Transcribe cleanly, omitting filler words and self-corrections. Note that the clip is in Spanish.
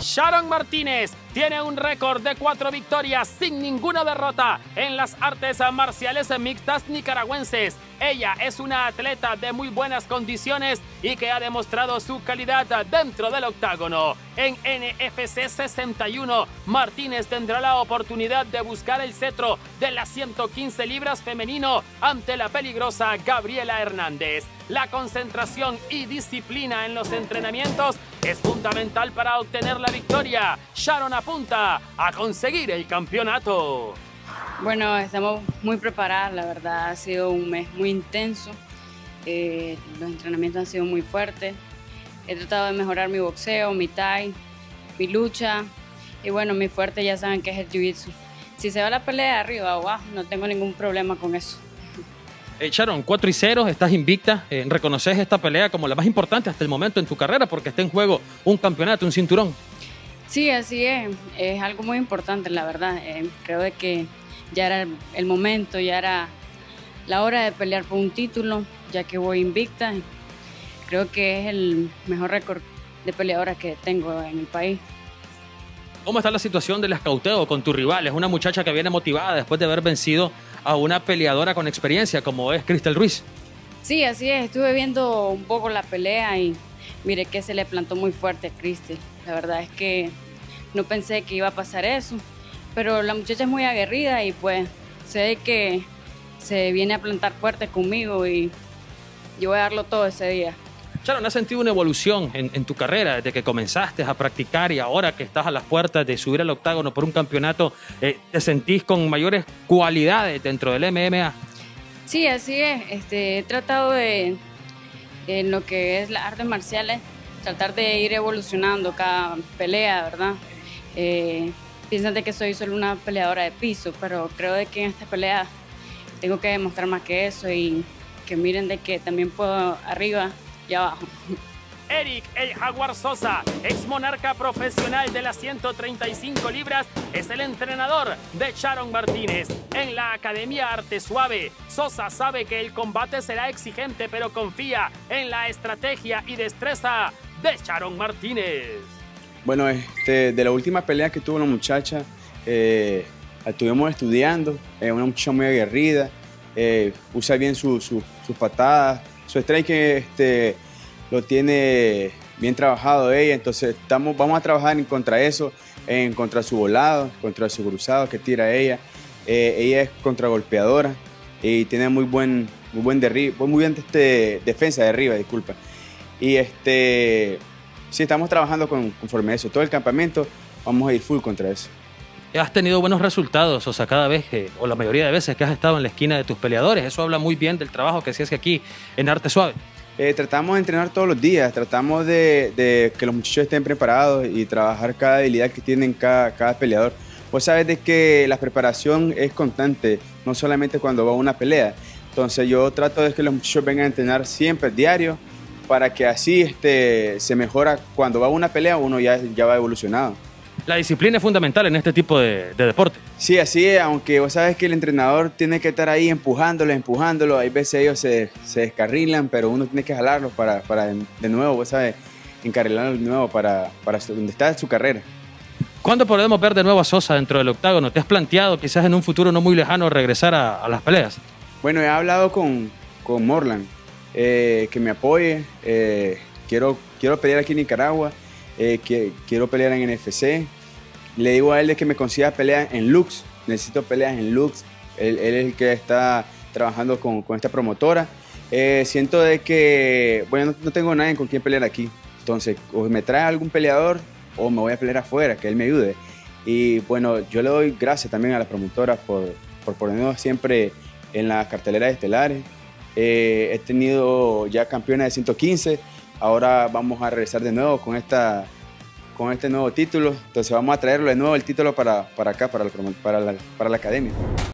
Sharon Martínez tiene un récord de 4 victorias sin ninguna derrota en las artes marciales mixtas nicaragüenses. Ella es una atleta de muy buenas condiciones y que ha demostrado su calidad dentro del octágono. En NFC 61, Martínez tendrá la oportunidad de buscar el cetro de las 115 libras femenino ante la peligrosa Gabriela Hernández. La concentración y disciplina en los entrenamientos es fundamental para obtener la victoria. Sharon apunta a conseguir el campeonato. Bueno, estamos muy preparadas, la verdad ha sido un mes muy intenso, los entrenamientos han sido muy fuertes, he tratado de mejorar mi boxeo, mi thai, mi lucha y bueno, mi fuerte ya saben que es el jiu-jitsu. Si se va la pelea de arriba o abajo, no tengo ningún problema con eso. Sharon, 4-0, estás invicta, reconoces esta pelea como la más importante hasta el momento en tu carrera porque está en juego un campeonato, un cinturón. Sí, así es algo muy importante la verdad, creo de que ya era el momento, ya era la hora de pelear por un título, ya que voy invicta. Creo que es el mejor récord de peleadora que tengo en el país. ¿Cómo está la situación del escauteo con tu rival? Es una muchacha que viene motivada después de haber vencido a una peleadora con experiencia como es Cristel Ruiz. Sí, así es. Estuve viendo un poco la pelea y mire que se le plantó muy fuerte a Cristel. La verdad es que no pensé que iba a pasar eso. Pero la muchacha es muy aguerrida y pues sé que se viene a plantar fuerte conmigo y yo voy a darlo todo ese día. Sharon, ¿has sentido una evolución en tu carrera desde que comenzaste a practicar y ahora que estás a las puertas de subir al octágono por un campeonato, te sentís con mayores cualidades dentro del MMA? Sí, así es. He tratado de, en lo que es las artes marciales, tratar de ir evolucionando cada pelea, ¿verdad? Piensan de que soy solo una peleadora de piso, pero creo de que en esta pelea tengo que demostrar más que eso y que miren de que también puedo arriba y abajo. Eric El Jaguar Sosa, ex monarca profesional de las 135 libras, es el entrenador de Sharon Martínez. En la Academia Arte Suave, Sosa sabe que el combate será exigente, pero confía en la estrategia y destreza de Sharon Martínez. Bueno, de la última pelea que tuvo la muchacha, la estuvimos estudiando, una muchacha muy aguerrida, usa bien sus patadas, su strike lo tiene bien trabajado ella, entonces vamos a trabajar en contra eso, en contra su volado, contra su cruzado que tira ella. Ella es contragolpeadora y tiene muy buen defensa de arriba, disculpa. Y sí, estamos trabajando conforme a eso. Todo el campamento vamos a ir full contra eso. Has tenido buenos resultados, o sea, cada vez o la mayoría de veces que has estado en la esquina de tus peleadores. Eso habla muy bien del trabajo que se hace aquí en Arte Suave. Tratamos de entrenar todos los días, tratamos de que los muchachos estén preparados y trabajar cada habilidad que tienen cada peleador. Vos sabes de que la preparación es constante, no solamente cuando va a una pelea. Entonces yo trato de que los muchachos vengan a entrenar siempre, diario, para que así se mejora. Cuando va a una pelea uno ya va evolucionado. La disciplina es fundamental en este tipo de deporte. Sí, así es, aunque vos sabes que el entrenador tiene que estar ahí empujándolo. Hay veces ellos se descarrilan, pero uno tiene que jalarlos para de nuevo, vos sabes, encarrilarlos de nuevo para donde está su carrera. ¿Cuándo podemos ver de nuevo a Sosa dentro del octágono? ¿Te has planteado quizás en un futuro no muy lejano regresar a las peleas? Bueno, he hablado con Morlan, que me apoye. Quiero pelear aquí en Nicaragua. Quiero pelear en NFC. Le digo a él de que me consiga peleas en Lux. Necesito peleas en Lux. Él es el que está trabajando con esta promotora. Siento de que, bueno, no tengo nadie con quien pelear aquí. Entonces, o me trae algún peleador o me voy a pelear afuera, que él me ayude. Y bueno, yo le doy gracias también a las promotoras por ponernos siempre en las carteleras estelares. He tenido ya campeones de 115. Ahora vamos a regresar de nuevo con este nuevo título. Entonces vamos a traerlo de nuevo el título para acá, para la academia.